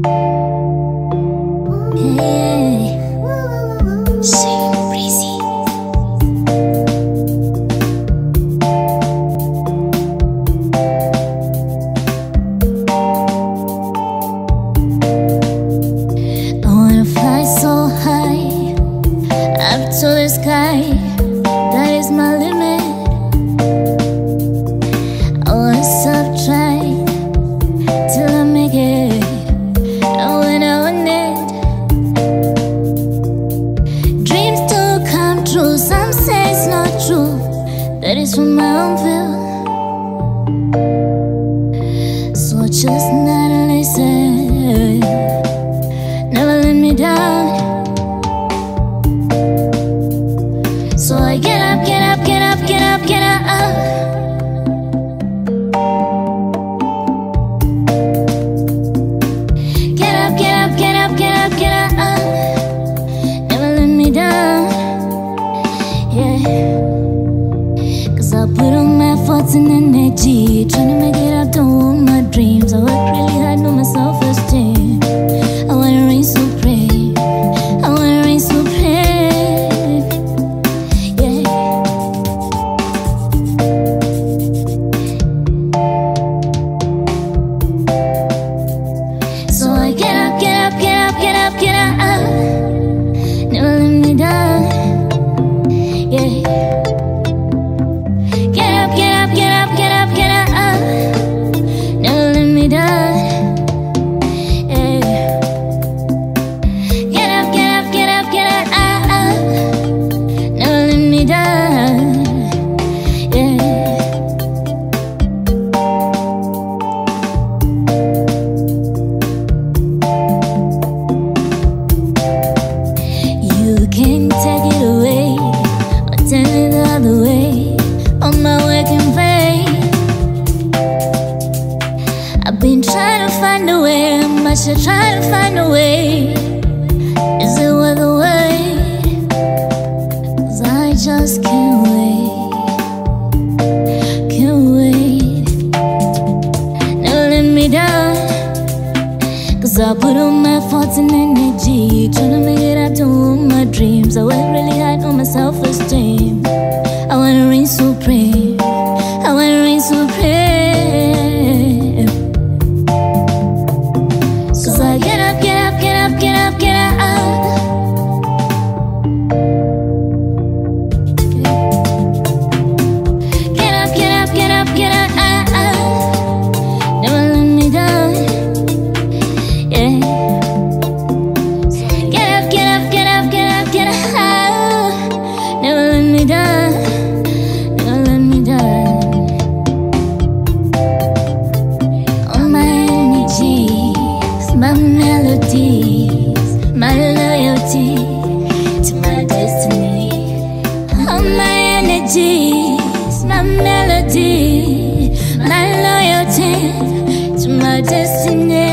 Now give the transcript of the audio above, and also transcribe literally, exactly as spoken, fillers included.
Hey, sing breezy. I wanna fly so high up to the sky. That is my limit. I wanna stop trying till I make it. And when I want it, dreams do come true. Some say it's not true. That is from my own view. So just not listen. Never let me down. So I get up, get up, get up, get up, get up. Get up, get up, get up, get up, get up. Never let me down. Yeah. Cause I put all my thoughts and energy trying to make it up to all my dreams. I work really hard on my self-esteem. I wanna reign supreme. I wanna reign supreme. Yeah. So I get up, get up, get up, get up, get up. Never let me down. Yeah. Get up, get up, get up, get up, get up. Never let me down. Yeah. Get up, get up, get up, get up. Never let me down. Yeah. You can't take it away or turn it the other way. On my work in vain. I've been trying to find a way. I should try to find a way. Is it worth the wait? Cause I just can't wait. Can't wait. Never let me down. Cause I put all my thoughts and energy trying to make it up to all my dreams. I work really hard on my self-esteem. I wanna reign supreme. I wanna reign supreme. Cause I get up, get up, get up, get up, get up. Get up, get up, get up, get up. Never let me down. Yeah. Get up, get up, get up, get up, get up. Never let me down. Never let me down. All my energies, my melodies, my loyalty to my destiny. All my energies, my melody, my loyalty to my destiny.